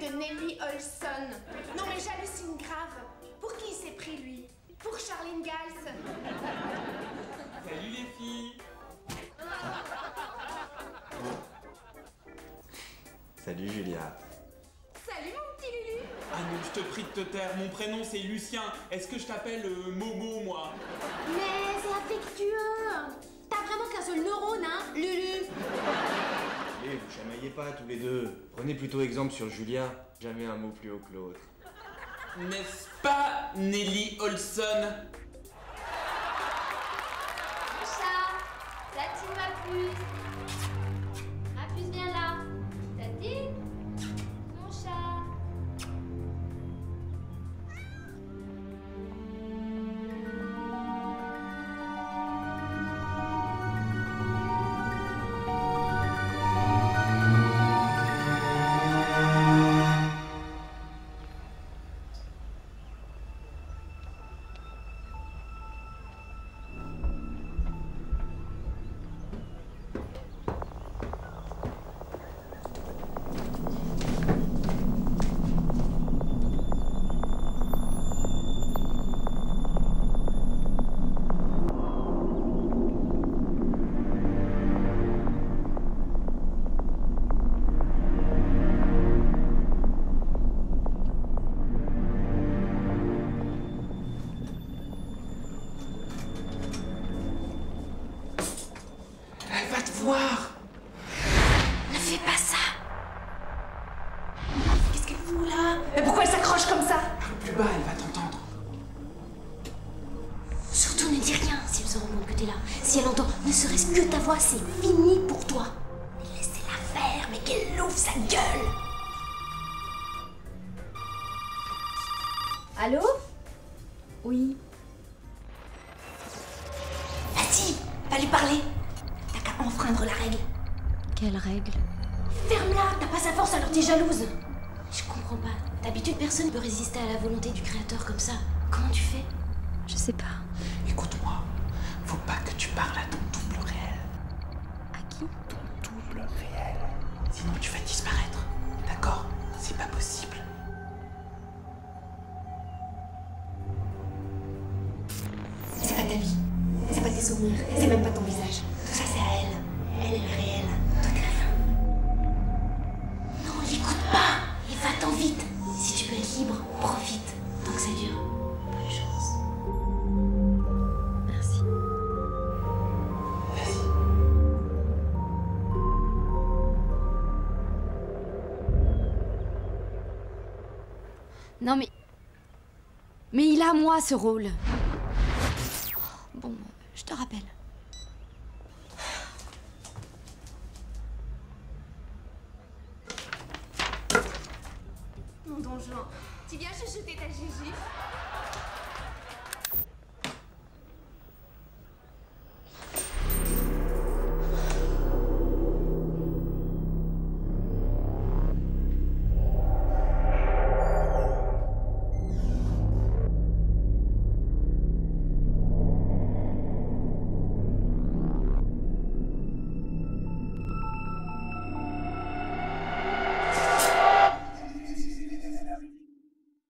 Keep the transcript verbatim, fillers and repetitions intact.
de Nelly Olson. Non mais j'hallucine grave. Pour qui il s'est pris lui? Pour Charline Gals? Salut les filles. Salut Julia. Salut mon petit Lulu. Ah non, je te prie de te taire, mon prénom c'est Lucien. Est-ce que je t'appelle euh, Momo, moi? Mais c'est affectueux. T'as vraiment qu'un seul neurone, hein, Lulu? Allez, vous chamaillez pas tous les deux. Prenez plutôt exemple sur Julien. Jamais un mot plus haut que l'autre. N'est-ce pas, Nelly Olson? Mon chat, Satine ma puce. Ma puce, viens là. Satine, mon chat. Voir. Ne fais pas ça. Qu'est-ce qu'elle fout là? Mais pourquoi elle s'accroche comme ça? Parle plus bas, elle va t'entendre. Surtout ne dis rien si elle se rend compte que t'es là. Si elle entend ne serait-ce que ta voix, c'est fini pour toi. Mais laissez-la faire, mais qu'elle ouvre sa gueule. Allô? Oui. Vas-y, va lui parler. T'as qu'à enfreindre la règle. Quelle règle? Ferme-la, t'as pas sa force alors t'es jalouse. Je comprends pas. D'habitude, personne ne peut résister à la volonté du créateur comme ça. Comment tu fais? Je sais pas. Écoute-moi, faut pas que tu parles à ton double réel. À qui? Ton double réel. Sinon tu vas disparaître. D'accord? C'est pas possible. C'est pas ta vie. C'est pas tes souvenirs. C'est même pas ton visage. Tout ça, c'est à elle. Elle est le réel. Toi, t'es rien. Non, l'écoute pas. Et va-t'en vite. Si tu peux être libre, profite. Tant que ça dure. Bonne chance. Merci. Vas-y. Non mais... Mais il a à moi ce rôle. Bon, je te rappelle. Mon donjon, tu viens chuchoter ta Gigi?